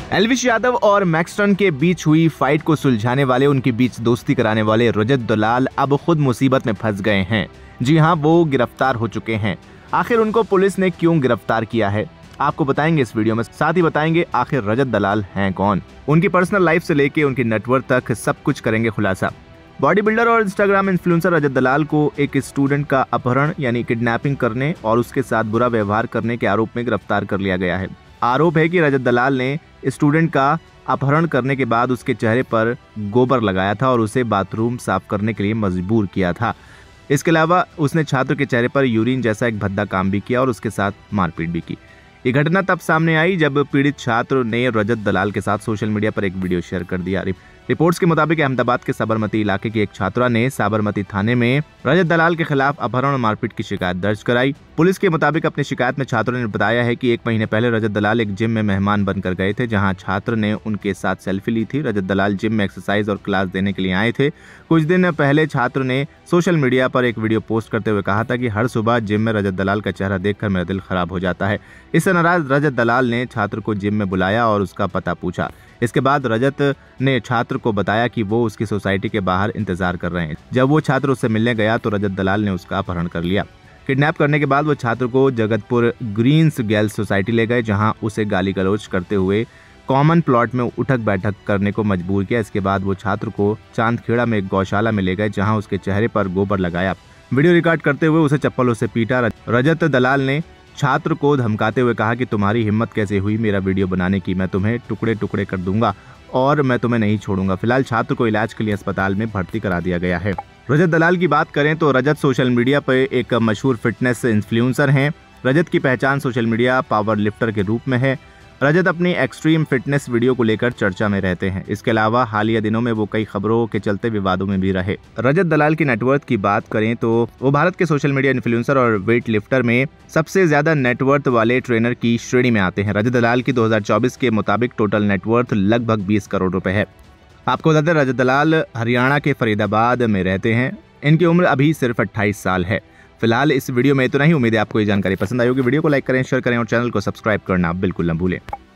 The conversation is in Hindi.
एल्विश यादव और मैक्सटन के बीच हुई फाइट को सुलझाने वाले, उनके बीच दोस्ती कराने वाले रजत दलाल अब खुद मुसीबत में फंस गए हैं। जी हां, वो गिरफ्तार हो चुके हैं। आखिर उनको पुलिस ने क्यों गिरफ्तार किया है, आपको बताएंगे इस वीडियो में। साथ ही बताएंगे आखिर रजत दलाल हैं कौन, उनकी पर्सनल लाइफ से लेके उनकी नेटवर्क तक सब कुछ करेंगे खुलासा। बॉडी बिल्डर और इंस्टाग्राम इन्फ्लुएंसर रजत दलाल को एक स्टूडेंट का अपहरण यानी किडनैपिंग करने और उसके साथ बुरा व्यवहार करने के आरोप में गिरफ्तार कर लिया गया है। आरोप है कि रजत दलाल ने स्टूडेंट का अपहरण करने के बाद उसके चेहरे पर गोबर लगाया था और उसे बाथरूम साफ करने के लिए मजबूर किया था। इसके अलावा उसने छात्र के चेहरे पर यूरिन जैसा एक भद्दा काम भी किया और उसके साथ मारपीट भी की। ये घटना तब सामने आई जब पीड़ित छात्र ने रजत दलाल के साथ सोशल मीडिया पर एक वीडियो शेयर कर दिया। रिपोर्ट्स के मुताबिक अहमदाबाद के साबरमती इलाके की एक छात्रा ने साबरमती थाने में रजत दलाल के खिलाफ अपहरण और मारपीट की शिकायत दर्ज कराई। पुलिस के मुताबिक अपनी शिकायत में छात्रों ने बताया है कि 1 महीने पहले रजत दलाल एक जिम में मेहमान बनकर गए थे, जहां छात्र ने उनके साथ सेल्फी ली थी। रजत दलाल जिम में एक्सरसाइज और क्लास देने के लिए आए थे। कुछ दिन पहले छात्र ने सोशल मीडिया पर एक वीडियो पोस्ट करते हुए कहा था कि हर सुबह जिम में रजत दलाल का चेहरा देखकर मेरा दिल खराब हो जाता है। इससे नाराज रजत दलाल ने छात्र को जिम में बुलाया और उसका पता पूछा। इसके बाद रजत ने छात्र को बताया कि वो उसकी सोसाइटी के बाहर इंतजार कर रहे हैं। जब वो छात्र उससे मिलने गया तो रजत दलाल ने उसका अपहरण कर लिया। किडनैप करने के बाद वो छात्र को जगतपुर ग्रीन्स गर्ल्स सोसाइटी ले गए, जहां उसे गाली गलौज करते हुए कॉमन प्लॉट में उठक बैठक करने को मजबूर किया। इसके बाद वो छात्र को चांदखेड़ा में एक गौशाला में ले गए, जहां उसके चेहरे पर गोबर लगाया। वीडियो रिकॉर्ड करते हुए उसे चप्पलों से पीटा। रजत दलाल ने छात्र को धमकाते हुए कहा कि तुम्हारी हिम्मत कैसे हुई मेरा वीडियो बनाने की, मैं तुम्हें टुकड़े टुकड़े कर दूंगा और मैं तुम्हें नहीं छोड़ूंगा। फिलहाल छात्र को इलाज के लिए अस्पताल में भर्ती करा दिया गया है। रजत दलाल की बात करें तो रजत सोशल मीडिया पर एक मशहूर फिटनेस इन्फ्लुएंसर हैं। रजत की पहचान सोशल मीडिया पावर लिफ्टर के रूप में है। रजत अपनी एक्सट्रीम फिटनेस वीडियो को लेकर चर्चा में रहते हैं। इसके अलावा हालिया दिनों में वो कई खबरों के चलते विवादों में भी रहे। रजत दलाल की नेटवर्थ की बात करें तो वो भारत के सोशल मीडिया इन्फ्लुएंसर और वेट लिफ्टर में सबसे ज्यादा नेटवर्थ वाले ट्रेनर की श्रेणी में आते हैं। रजत दलाल की 2024 के मुताबिक टोटल नेटवर्थ लगभग 20 करोड़ रुपए है। आपको बता दें रजत दलाल हरियाणा के फरीदाबाद में रहते हैं। इनकी उम्र अभी सिर्फ 28 साल है। फिलहाल इस वीडियो में इतना ही। उम्मीद है आपको ये जानकारी पसंद आई होगी। वीडियो को लाइक करें, शेयर करें और चैनल को सब्सक्राइब करना बिल्कुल न भूलें।